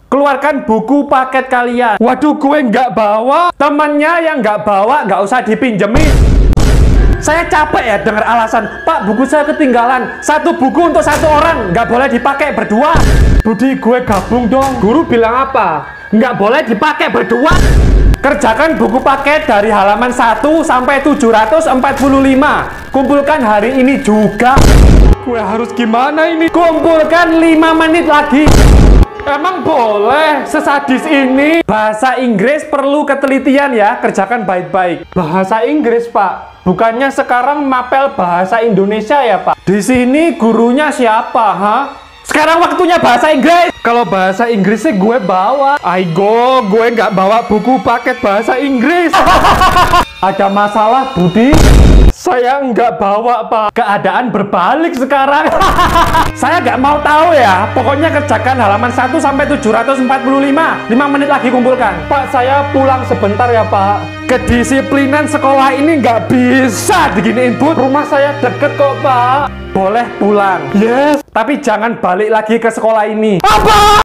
Keluarkan buku paket kalian. Waduh, gue nggak bawa. Temennya yang nggak bawa nggak usah dipinjemin. Saya capek ya dengar alasan, Pak, buku saya ketinggalan. Satu buku untuk satu orang, nggak boleh dipakai berdua. Budi, gue gabung dong. Guru bilang apa? Nggak boleh dipakai berdua. Kerjakan buku paket dari halaman 1 sampai 745. Kumpulkan hari ini juga. Gue harus gimana ini? Kumpulkan 5 menit lagi. Emang boleh sesadis ini? Bahasa Inggris perlu ketelitian ya, kerjakan baik-baik. Bahasa Inggris, Pak. Bukannya sekarang mapel bahasa Indonesia ya, Pak? Di sini gurunya siapa, ha? Sekarang waktunya bahasa Inggris. Kalau bahasa Inggris sih gue bawa. Aigo, gue nggak bawa buku paket bahasa Inggris. Ada masalah, Budi? Saya nggak bawa, Pak. Keadaan berbalik sekarang. Saya nggak mau tahu ya. Pokoknya kerjakan halaman 1 sampai 745. 5 menit lagi kumpulkan. Pak, saya pulang sebentar ya, Pak. Kedisiplinan sekolah ini nggak bisa diginiin, Bud. Rumah saya deket kok, Pak. Boleh pulang. Yes. Tapi jangan balik lagi ke sekolah ini. Apa?